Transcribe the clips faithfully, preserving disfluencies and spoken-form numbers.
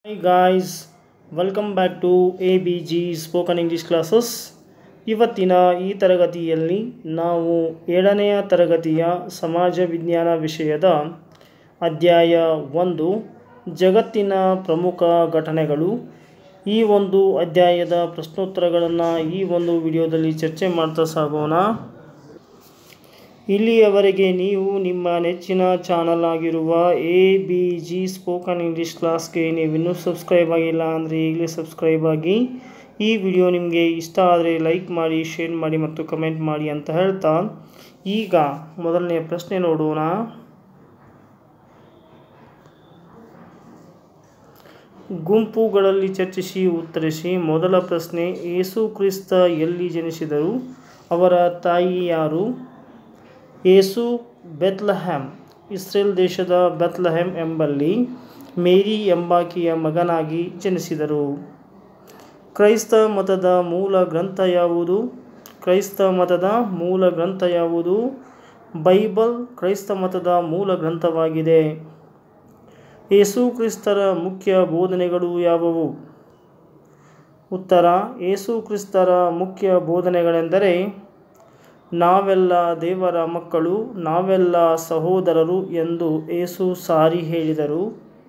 Hi guys, welcome back to A B G Spoken English Classes. ಇವತ್ತಿನ ಈ ತರಗತಿಯಲ್ಲಿ ನಾವು ಏಳನೆಯ ತರಗತಿಯ ಸಮಾಜ ವಿಜ್ಞಾನ ವಿಷಯದ ಅಧ್ಯಾಯ ಒಂದು ಜಗತ್ತಿನ ಪ್ರಮುಖ ಘಟನೆಗಳು ಈ ಒಂದು ಅಧ್ಯಾಯದ ಪ್ರಶ್ನೋತ್ತರಗಳನ್ನು ಈ ಒಂದು ವಿಡಿಯೋದಲ್ಲಿ ಚರ್ಚೆ ಮಾಡ್ತಾ ಸಾಗೋಣ. ಇಲ್ಲಿಯವರೆಗೆ ನೀವು ನಿಮ್ಮ ನೆಚ್ಚಿನ ಚಾನಲ್ ಆಗಿರುವ A B G spoken English ಕ್ಲಾಸ್ಗೆ ನೀವು ಇನ್ನೂ ಸಬ್ಸ್ಕ್ರೈಬ್ ಆಗಿಲ್ಲ ಅಂದರೆ ಈಗಲೇ ಸಬ್ಸ್ಕ್ರೈಬ್ ಆಗಿ. ಈ ವಿಡಿಯೋ ನಿಮಗೆ ಇಷ್ಟ ಆದರೆ ಲೈಕ್ ಮಾಡಿ, ಶೇರ್ ಮಾಡಿ ಮತ್ತು ಕಮೆಂಟ್ ಮಾಡಿ ಅಂತ ಹೇಳ್ತಾ ಈಗ ಮೊದಲನೇ ಪ್ರಶ್ನೆ ನೋಡೋಣ. ಗುಂಪುಗಳಲ್ಲಿ ಚರ್ಚಿಸಿ ಉತ್ತರಿಸಿ. ಮೊದಲ ಪ್ರಶ್ನೆ, ಯೇಸು ಕ್ರಿಸ್ತ ಎಲ್ಲಿ ಜನಿಸಿದರು? ಅವರ ತಾಯಿ ಯಾರು? ಯೇಸು ಬೆತ್ಲೆಹೆಮ್, ಇಸ್ರೇಲ್ ದೇಶದ ಬೆತ್ಲೆಹೆಮ್ ಎಂಬಲ್ಲಿ ಮೇರಿ ಎಂಬಾಕೆಯ ಮಗನಾಗಿ ಜನಿಸಿದರು. ಕ್ರೈಸ್ತ ಮತದ ಮೂಲ ಗ್ರಂಥ ಯಾವುದು? ಕ್ರೈಸ್ತ ಮತದ ಮೂಲ ಗ್ರಂಥ ಯಾವುದು? ಬೈಬಲ್ ಕ್ರೈಸ್ತ ಮತದ ಮೂಲ ಗ್ರಂಥವಾಗಿದೆ. ಯೇಸು ಕ್ರಿಸ್ತರ ಮುಖ್ಯ ಬೋಧನೆಗಳು ಯಾವುವು? ಉತ್ತರ, ಯೇಸು ಕ್ರಿಸ್ತರ ಮುಖ್ಯ ಬೋಧನೆಗಳೆಂದರೆ ನಾವೆಲ್ಲ ದೇವರ ಮಕ್ಕಳು, ನಾವೆಲ್ಲ ಸಹೋದರರು ಎಂದು ಯೇಸು ಸಾರಿ ಹೇಳಿದರು.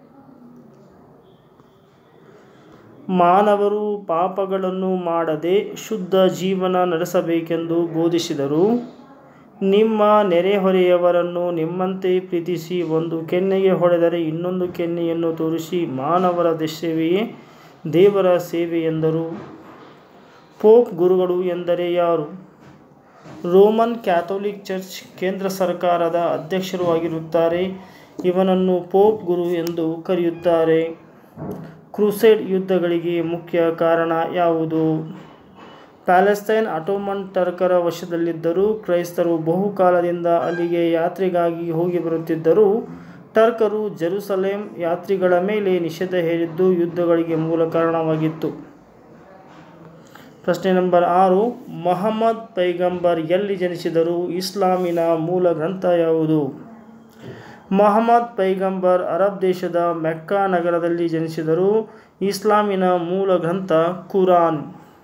ಮಾನವರು ಪಾಪಗಳನ್ನು ಮಾಡದೆ ಶುದ್ಧ ಜೀವನ ನಡೆಸಬೇಕೆಂದು ಬೋಧಿಸಿದರು. ನಿಮ್ಮ ನೆರೆಹೊರೆಯವರನ್ನು ನಿಮ್ಮಂತೆ ಪ್ರೀತಿಸಿ, ಒಂದು ಕೆನ್ನೆಗೆ ಹೊಡೆದರೆ ಇನ್ನೊಂದು ಕೆನ್ನೆಯನ್ನು ತೋರಿಸಿ ಮಾನವರ ಸೇವೆಯೇ ದೇವರ ಸೇವೆ ಎಂದರು. ಪೋಪ್ ಗುರುಗಳು ಎಂದರೆ ಯಾರು? ರೋಮನ್ ಕ್ಯಾಥೋಲಿಕ್ ಚರ್ಚ್ ಕೇಂದ್ರ ಸರ್ಕಾರದ ಅಧ್ಯಕ್ಷರು ಆಗಿರುತ್ತಾರೆ. ಇವನನ್ನು ಪೋಪ್ ಗುರು ಎಂದು ಕರೆಯುತ್ತಾರೆ. ಕ್ರೂಸೇಡ್ ಯುದ್ಧಗಳಿಗೆ ಮುಖ್ಯ ಕಾರಣ ಯಾವುದು? ಪ್ಯಾಲೆಸ್ತೈನ್ ಆಟೋಮನ್ ಟರ್ಕರ ವಶದಲ್ಲಿದ್ದರೂ ಕ್ರೈಸ್ತರು ಬಹುಕಾಲದಿಂದ ಅಲ್ಲಿಗೆ ಯಾತ್ರೆಗಾಗಿ ಹೋಗಿ ಬರುತ್ತಿದ್ದರು. ಟರ್ಕರು ಜೆರುಸಲೇಮ್ ಯಾತ್ರಿಗಳ ಮೇಲೆ ನಿಷೇಧ ಹೇರಿದ್ದು ಯುದ್ಧಗಳಿಗೆ ಮೂಲ ಕಾರಣವಾಗಿತ್ತು. ಪ್ರಶ್ನೆ ನಂಬರ್ ಆರು, ಮೊಹಮ್ಮದ್ ಪೈಗಂಬರ್ ಎಲ್ಲಿ ಜನಿಸಿದರು? ಇಸ್ಲಾಮಿನ ಮೂಲ ಗ್ರಂಥ ಯಾವುದು? ಮೊಹಮ್ಮದ್ ಪೈಗಂಬರ್ ಅರಬ್ ದೇಶದ ಮೆಕ್ಕಾ ನಗರದಲ್ಲಿ ಜನಿಸಿದರು. ಇಸ್ಲಾಮಿನ ಮೂಲ ಗ್ರಂಥ ಕುರಾನ್.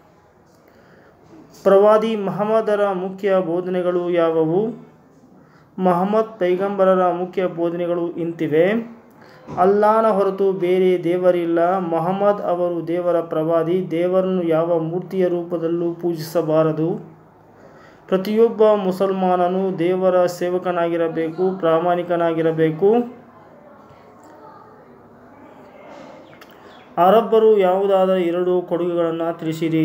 ಪ್ರವಾದಿ ಮಹಮ್ಮದರ ಮುಖ್ಯ ಬೋಧನೆಗಳು ಯಾವುವು? ಮೊಹಮ್ಮದ್ ಪೈಗಂಬರರ ಮುಖ್ಯ ಬೋಧನೆಗಳು ಇಂತಿವೆ. ಅಲ್ಲಾಹನ ಹೊರತು ಬೇರೆ ದೇವರಿಲ್ಲ. ಮೊಹಮ್ಮದ್ ಅವರು ದೇವರ ಪ್ರವಾದಿ. ದೇವರನ್ನು ಯಾವ ಮೂರ್ತಿಯ ರೂಪದಲ್ಲೂ ಪೂಜಿಸಬಾರದು. ಪ್ರತಿಯೊಬ್ಬ ಮುಸಲ್ಮಾನನು ದೇವರ ಸೇವಕನಾಗಿರಬೇಕು, ಪ್ರಾಮಾಣಿಕನಾಗಿರಬೇಕು. ಅರಬ್ಬರು ಯಾವುದಾದರೂ ಎರಡು ಕೊಡುಗೆಗಳನ್ನು ತಿಳಿಸಿರಿ.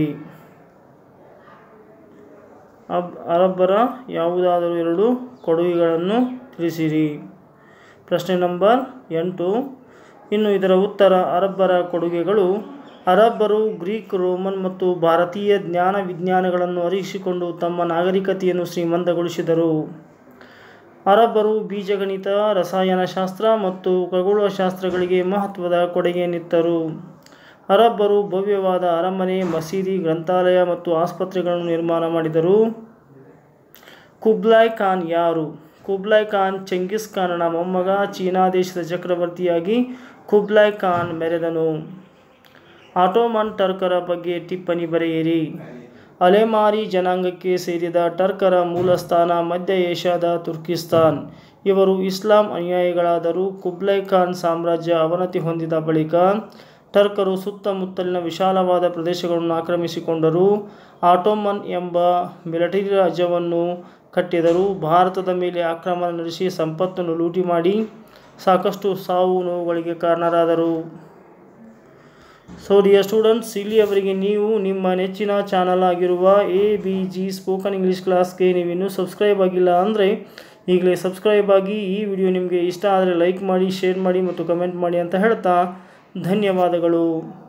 ಅಬ್ ಅರಬ್ಬರ ಯಾವುದಾದರೂ ಎರಡು ಕೊಡುಗೆಗಳನ್ನು ತಿಳಿಸಿರಿ. ಪ್ರಶ್ನೆ ನಂಬರ್ ಎಂಟು, ಇನ್ನು ಇದರ ಉತ್ತರ. ಅರಬ್ಬರ ಕೊಡುಗೆಗಳು: ಅರಬ್ಬರು ಗ್ರೀಕ್, ರೋಮನ್ ಮತ್ತು ಭಾರತೀಯ ಜ್ಞಾನ ವಿಜ್ಞಾನಗಳನ್ನು ಅರಿಯಿಸಿಕೊಂಡು ತಮ್ಮ ನಾಗರಿಕತೆಯನ್ನು ಶ್ರೀಮಂತಗೊಳಿಸಿದರು. ಅರಬ್ಬರು ಬೀಜಗಣಿತ, ರಸಾಯನಶಾಸ್ತ್ರ ಮತ್ತು ಖಗೋಳಶಾಸ್ತ್ರಗಳಿಗೆ ಮಹತ್ವದ ಕೊಡುಗೆಯನ್ನಿತ್ತರು. ಅರಬ್ಬರು ಭವ್ಯವಾದ ಅರಮನೆ, ಮಸೀದಿ, ಗ್ರಂಥಾಲಯ ಮತ್ತು ಆಸ್ಪತ್ರೆಗಳನ್ನು ನಿರ್ಮಾಣ ಮಾಡಿದರು. ಕುಬ್ಲಾಯ್ ಖಾನ್ ಯಾರು? ಕುಬ್ಲಾಯ್ ಖಾನ್ ಚೆಂಗಿಸ್ ಖಾನನ ಮೊಮ್ಮಗ. ಚೀನಾ ದೇಶದ ಚಕ್ರವರ್ತಿಯಾಗಿ ಕುಬ್ಲಾಯ್ ಖಾನ್ ಮೆರೆದನು. ಆಟೋಮನ್ ಟರ್ಕರ ಬಗ್ಗೆ ಟಿಪ್ಪಣಿ ಬರೆಯಿರಿ. ಅಲೆಮಾರಿ ಜನಾಂಗಕ್ಕೆ ಸೇರಿದ ಟರ್ಕರ ಮೂಲಸ್ಥಾನ ಮಧ್ಯ ಏಷ್ಯಾದ ತುರ್ಕಿಸ್ತಾನ್. ಇವರು ಇಸ್ಲಾಂ ಅನುಯಾಯಿಗಳಾದರು. ಕುಬ್ಲಾಯ್ ಖಾನ್ ಸಾಮ್ರಾಜ್ಯ ಅವನತಿ ಹೊಂದಿದ ಬಳಿಕ ಟರ್ಕರು ಸುತ್ತಮುತ್ತಲಿನ ವಿಶಾಲವಾದ ಪ್ರದೇಶಗಳನ್ನು ಆಕ್ರಮಿಸಿಕೊಂಡರು. ಆಟೋಮನ್ ಎಂಬ ಮಿಲಿಟರಿ ರಾಜ್ಯವನ್ನು ಕಟ್ಟಿದರು. ಭಾರತದ ಮೇಲೆ ಆಕ್ರಮಣ ನಡೆಸಿ ಸಂಪತ್ತನ್ನು ಲೂಟಿ ಮಾಡಿ ಸಾಕಷ್ಟು ಸಾವು ನೋವುಗಳಿಗೆ ಕಾರಣರಾದರು. ಸೊ ಡಿಯರ್ ಸ್ಟೂಡೆಂಟ್ಸ್, ಇಲ್ಲಿಯವರೆಗೆ ನೀವು ನಿಮ್ಮ ನೆಚ್ಚಿನ ಚಾನಲ್ ಆಗಿರುವ A B G spoken English ಕ್ಲಾಸ್ಗೆ ನೀವು ಇನ್ನೂ ಸಬ್ಸ್ಕ್ರೈಬ್ ಆಗಿಲ್ಲ ಅಂದರೆ ಈಗಲೇ ಸಬ್ಸ್ಕ್ರೈಬ್ ಆಗಿ. ಈ ವಿಡಿಯೋ ನಿಮಗೆ ಇಷ್ಟ ಆದರೆ ಲೈಕ್ ಮಾಡಿ, ಶೇರ್ ಮಾಡಿ ಮತ್ತು ಕಮೆಂಟ್ ಮಾಡಿ ಅಂತ ಹೇಳ್ತಾ ಧನ್ಯವಾದಗಳು.